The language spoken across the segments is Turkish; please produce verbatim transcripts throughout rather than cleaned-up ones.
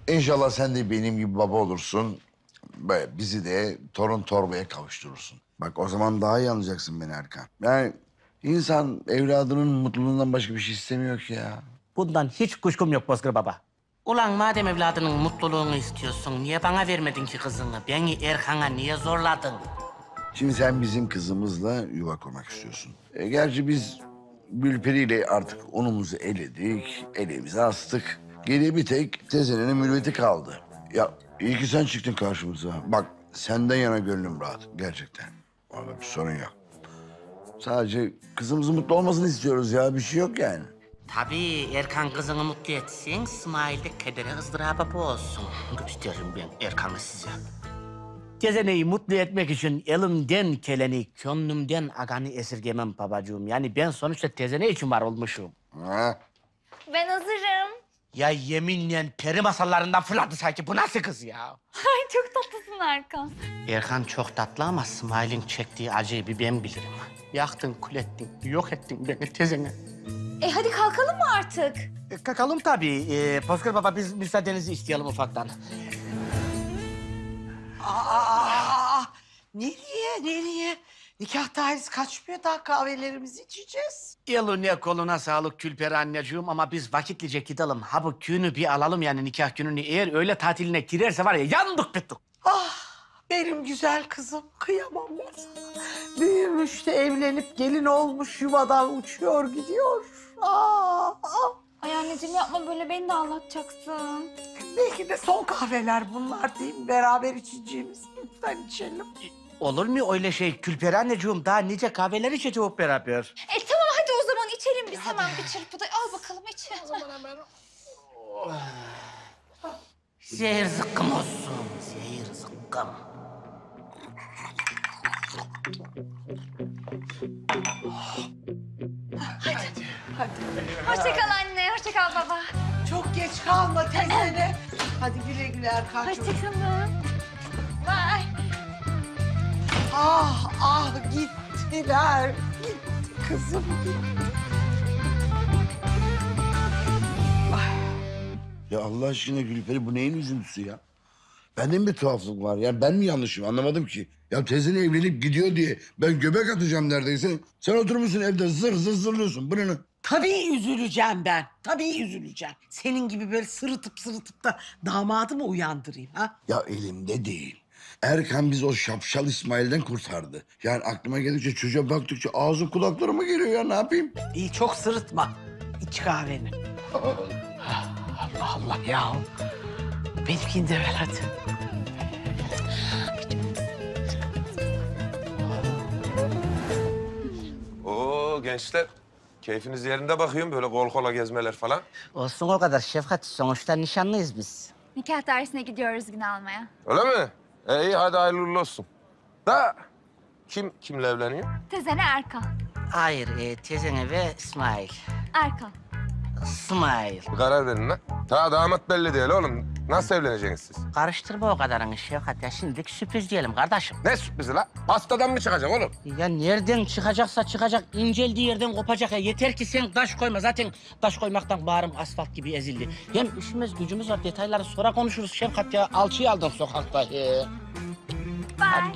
İnşallah sen de benim gibi baba olursun. Böyle bizi de torun torbaya kavuşturursun. Bak o zaman daha iyi anlayacaksın beni Erkan. Yani insan evladının mutluluğundan başka bir şey istemiyor ki ya. Bundan hiç kuşkum yok Bozkır Baba. Ulan madem evladının mutluluğunu istiyorsun, niye bana vermedin ki kızını? Beni Erkan'a niye zorladın? Şimdi sen bizim kızımızla yuva kurmak istiyorsun. E, gerçi biz Gülperi ile artık unumuzu eledik, elimize astık. Geriye bir tek tezenenin mürüvveti kaldı. Ya iyi ki sen çıktın karşımıza. Bak senden yana gönlüm rahat gerçekten. Vallahi bir sorun yok. Sadece kızımızın mutlu olmasını istiyoruz ya. Bir şey yok yani. Tabii Erkan kızını mutlu etsin, İsmail de kedere ızdıraba boğulsun. Gösteririm ben Erkan'ı size. Tezeneyi mutlu etmek için elimden geleni, gönlümden aganı esirgemem babacığım. Yani ben sonuçta tezene için var olmuşum. Ha? Ben hazırım. Ya yeminle peri masallarından fırladı sanki. Bu nasıl kız ya? Ay çok tatlısın Erkan. Erkan çok tatlı ama İsmail'in çektiği acıyı bir ben bilirim. Yaktın, kül ettin, yok ettin beni tezene. E hadi kalkalım mı artık? E, kakalım tabii. E, Bozkır Baba biz müsaadenizi isteyelim ufaktan. Aa, nereye, nereye? Nikah tarihi kaçmıyor, daha kahvelerimizi içeceğiz. Eline koluna sağlık Külperi anneciğim ama biz vakitlice gidelim. Ha bu günü bir alalım yani nikah gününü. Eğer öyle tatiline girerse var ya yandık bittik. Ah, benim güzel kızım, kıyamam ben sana. Büyümüş de evlenip gelin olmuş, yuvadan uçuyor gidiyor. Aa, ah. Ay anneciğim yapma böyle, beni de ağlatacaksın. Belki de son kahveler bunlar değil mi? Beraber içeceğimiz. Lütfen içelim. Olur mu öyle şey Külperi anneciğim? Daha nice kahveler içeceğiz beraber. E tamam hadi o zaman içelim biz hemen bir çırpıda. Al bakalım iç. Zehir zıkkım olsun, zehir zıkkım. Hadi. Hoşça kal anne, hoşça kal baba. Çok geç kalma teyzene. Hadi güle güle Erkan'cığım. Hoşça kalın. Bye. Ah, ah gittiler. Gitti kızım gitti. Ya Allah aşkına Gülperi bu neyin üzüntüsü ya? Bende mi bir tuhaflık var? Yani ben mi yanlışım anlamadım ki. Ya teyzene evlenip gidiyor diye ben göbek atacağım neredeyse. Sen oturmuşsun evde zır zır zırlıyorsun. Bu ne? Tabii üzüleceğim ben. Tabii üzüleceğim. Senin gibi böyle sırıtıp sırıtıp da damadı mı uyandırayım ha? Ya elimde değil. Erkan biz o şapşal İsmail'den kurtardı. Yani aklıma geldikçe çocuğa baktıkça ağzım kulaklarıma geliyor ya ne yapayım? İyi çok sırıtma. İç kahveni. Allah Allah ya. Benimkini de ver hadi. Oo gençler, keyfiniz yerinde bakıyorum böyle kol kola gezmeler falan. Olsun o kadar Şefkat, sonuçta nişanlıyız biz. Nikah dersine gidiyoruz gün almaya. Öyle mi? E, iyi hadi hayırlı uğurlu olsun. Da kim kimle evleniyor? Tezene Erkan. Hayır, e, tezene ve İsmail. Erkan. İsmail. Bir karar verin lan. Ta damat belli değil oğlum. Nasıl evleneceksiniz siz? Karıştırma o kadarını Şefkat ya, şimdilik sürpriz diyelim kardeşim. Ne sürprizi lan? Pastadan mı çıkacak oğlum? Ya nereden çıkacaksa çıkacak, inceldiği yerden kopacak ya. Yeter ki sen taş koyma. Zaten taş koymaktan bağrım asfalt gibi ezildi. Hem işimiz gücümüz var, detayları sonra konuşuruz Şefkat ya. Alçıyı aldın sokakta. He. Bye.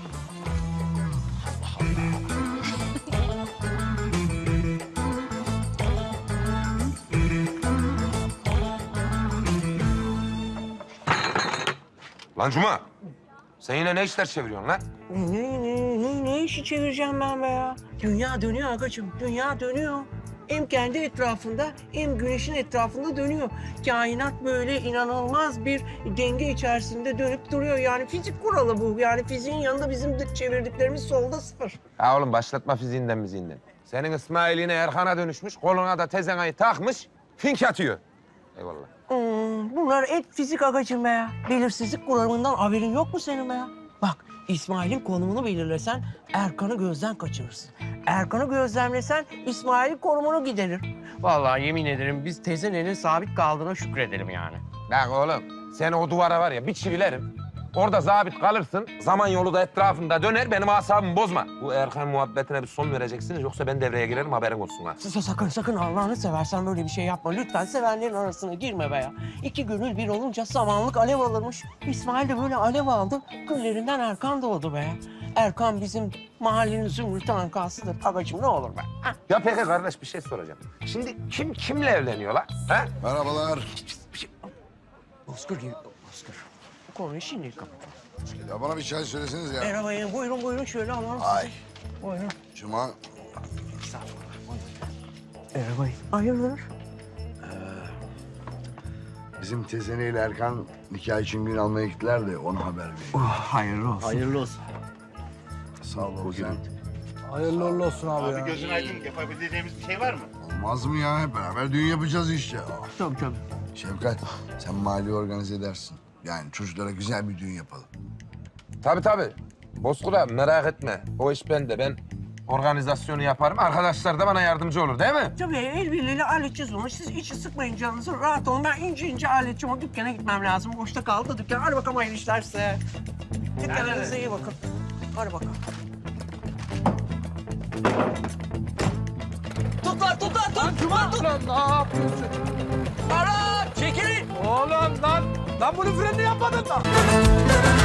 Lan Cuma, sen yine ne işler çeviriyorsun lan? Ne, ne, ne, ne işi çevireceğim ben be ya? Dünya dönüyor agacığım, dünya dönüyor. Hem kendi etrafında hem güneşin etrafında dönüyor. Kainat böyle inanılmaz bir denge içerisinde dönüp duruyor. Yani fizik kuralı bu. Yani fiziğin yanında bizim de çevirdiklerimiz solda sıfır. Ha oğlum başlatma fiziğinden miziğinden. Senin İsmail yine Erkan'a dönüşmüş, koluna da tezenayı takmış, fink atıyor. Eyvallah. Hmm, bunlar hep fizik agacığım be ya. Belirsizlik kuramından haberin yok mu senin be ya? Bak İsmail'in konumunu belirlesen Erkan'ı gözden kaçırırsın. Erkan'ı gözlemlesen İsmail'in konumunu giderir. Vallahi yemin ederim biz tezenenin sabit kaldığına şükredelim yani. Bak oğlum, seni o duvara var ya bir çivilerim. Orada zabit kalırsın. Zaman yolu da etrafında döner. Benim asabımı bozma. Bu Erkan muhabbetine bir son vereceksiniz. Yoksa ben devreye girerim, haberin olsun ha. Sa- Sakın sakın Allah'ını seversen böyle bir şey yapma. Lütfen sevenlerin arasına girme be ya. İki gönül bir olunca samanlık alev alırmış. İsmail de böyle alev aldı. Güllerinden Erkan doğdu be ya. Erkan bizim mahallenin zümrütü ankasıdır. Agacığım ne olur be. Ha? Ya peki kardeş bir şey soracağım. Şimdi kim kimle evleniyor lan? Ha? Merhabalar. Bozkır değil, Bozkır. Bu konuyu şimdi kapatalım. Ya bana bir çay söyleseniz ya. Merhaba, buyurun buyurun şöyle alalım. Ay. Buyurun. Cuma. Merhaba. Hayırdır? Bizim Tezene ile Erkan nikah için gün almaya gittiler de ona haber vereyim. Oh, hayırlı olsun. Hayırlı olsun. Sağ ol Ozan. Hayırlı uğurlu olsun abi, Abi ya. gözün aydın. Yapabileceğimiz bir şey var mı? Olmaz mı ya? Hep beraber düğün yapacağız işte. Tabii tabii. Şevkat, sen mali organize edersin. Yani çocuklara güzel bir düğün yapalım. Tabii tabii. Bozkır abi merak etme. O iş bende. Ben organizasyonu yaparım. Arkadaşlar da bana yardımcı olur değil mi? Tabii el birliğiyle halledeceğiz onu. Siz içi sıkmayın canınızı. Rahat olun. Ben ince ince halledeceğim. O dükkana gitmem lazım. Boşta kaldı dükkan. Hadi bakalım hayırlı işler size. Dükkanınıza iyi bakın. Hadi bakalım. Tut lan tut lan tut. Lan Cuma tut. Lan ne yapıyorsun? Ara çekilin. Oğlum lan. Lan bunu frenini yapmadın mı?